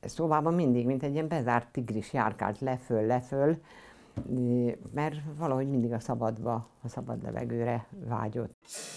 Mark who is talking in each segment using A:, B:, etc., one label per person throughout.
A: szobában mindig, mint egy ilyen bezárt tigris járkált leföl, mert valahogy mindig a szabad levegőre vágyott.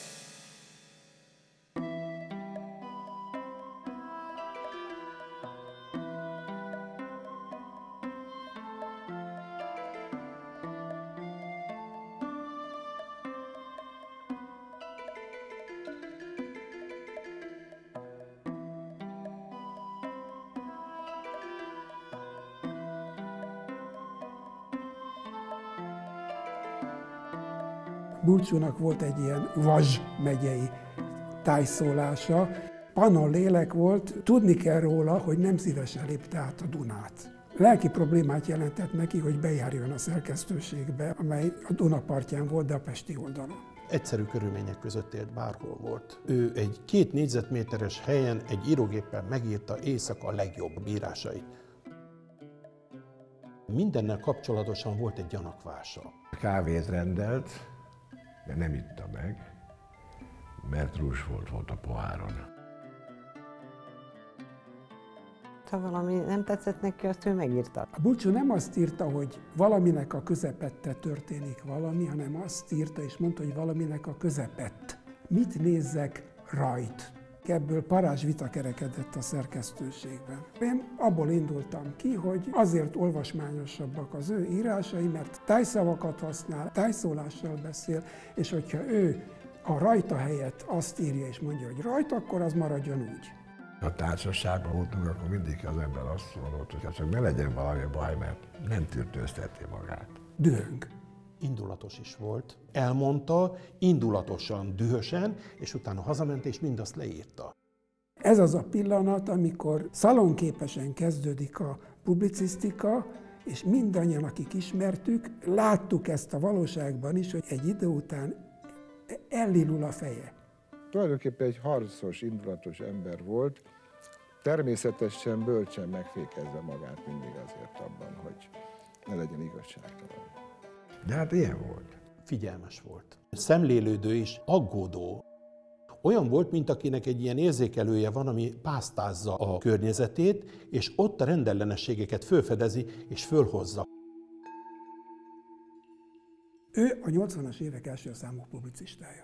B: Bulcsúnak volt egy ilyen Vas megyei tájszólása. Pannon lélek volt, tudni kell róla, hogy nem szívesen lépte át a Dunát. Lelki problémát jelentett neki, hogy bejárjon a szerkesztőségbe, amely a Duna partján volt, de a pesti oldalon.
C: Egyszerű körülmények között élt, bárhol volt. Ő egy 2 négyzetméteres helyen egy írógéppel megírta éjszaka a legjobb írásait. Mindennel kapcsolatosan volt egy gyanakvása.
D: Kávét rendelt, de nem itta meg, mert rúzs volt a poháron.
A: Ha valami nem tetszett neki, azt ő megírta.
B: A Bulcsú nem azt írta, hogy valaminek a közepette történik valami, hanem azt írta és mondta, hogy valaminek a közepett. Mit nézzek rajt? Ebből parázsvita kerekedett a szerkesztőségben. Én abból indultam ki, hogy azért olvasmányosabbak az ő írásai, mert tájszavakat használ, tájszólással beszél, és hogyha ő a rajta helyett azt írja és mondja, hogy rajta, akkor az maradjon úgy.
D: Ha társaságban voltunk, akkor mindig az ember azt mondott, hogy csak ne legyen valami baj, mert nem tűrtőzteti magát.
B: Dühöng.
C: Indulatos is volt. Elmondta, indulatosan, dühösen, és utána hazament, és mindazt leírta.
B: Ez az a pillanat, amikor szalonképesen kezdődik a publicisztika, és mindannyian, akik ismertük, láttuk ezt a valóságban is, hogy egy idő után ellilul a feje.
E: Tulajdonképpen egy harcos, indulatos ember volt, természetesen bölcsen megfékezve magát mindig azért abban, hogy ne legyen igazságtalan.
D: De hát ilyen volt.
C: Figyelmes volt. Szemlélődő és aggódó. Olyan volt, mint akinek egy ilyen érzékelője van, ami pásztázza a környezetét, és ott a rendellenességeket fölfedezi és fölhozza.
B: Ő a 80-as évek első számú publicistája.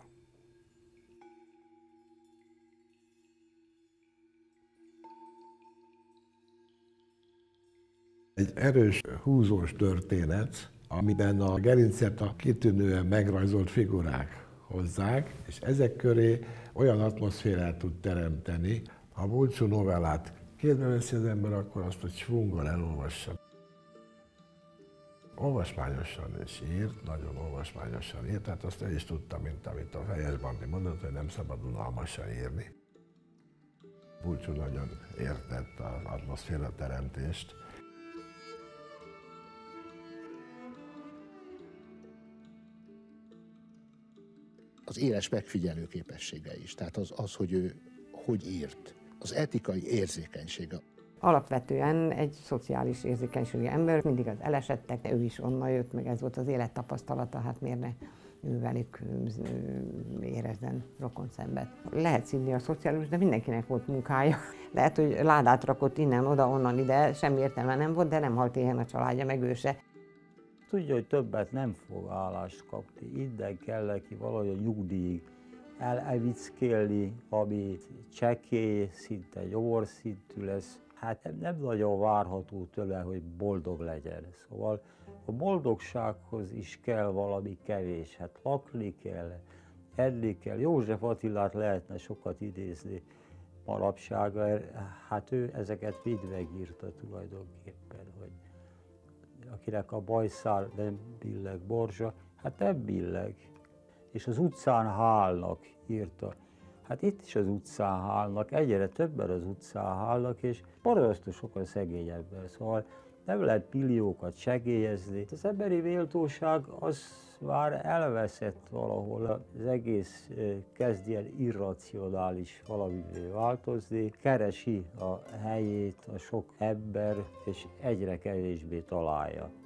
D: Egy erős, húzós történet, amiben a gerincet a kitűnően megrajzolt figurák hozzák, és ezek köré olyan atmoszférát tud teremteni. Ha Bulcsú novellát kézbe veszi az ember, akkor azt, hogy svunggal elolvassa. Olvasmányosan is írt, nagyon olvasmányosan írt, tehát azt el is tudta, mint amit a Fejes Bandi mondott, hogy nem szabad unalmasan írni. Bulcsú nagyon értett az atmoszféra teremtést.
F: Az éles megfigyelő képessége is, tehát az, hogy ő hogy írt, az etikai érzékenysége.
A: Alapvetően egy szociális érzékenységű ember, mindig az elesettek, ő is onnan jött, meg ez volt az élettapasztalata, hát miért ne ő velük érezzen rokonszenvet. Lehet szívni a szociális, de mindenkinek volt munkája. Lehet, hogy ládát rakott innen, oda, onnan, ide, semmi értelme nem volt, de nem halt éhen a családja, meg ő se.
G: Tudja, hogy többet nem fog állást kapni. Innen kell neki valahogy a nyugdíjig elvickélni, ami csekély, szinte gyomorszintű lesz. Hát nem nagyon várható tőle, hogy boldog legyen. Szóval a boldogsághoz is kell valami kevés. Hát lakni kell, enni kell. József Attilát lehetne sokat idézni manapság, hát ő ezeket mind megírta tulajdonképpen, hogy akinek a bajszál nem billeg borzsa, hát nem billeg. És az utcán hálnak írta. Hát itt is az utcán hálnak, egyre többen az utcán hálnak, és borzasztó sokan szegény ember. Szóval nem lehet milliókat segélyezni. Az emberi méltóság az már elveszett valahol, az egész kezd ilyen irracionális valamivé változni. Keresi a helyét a sok ember, és egyre kevésbé találja.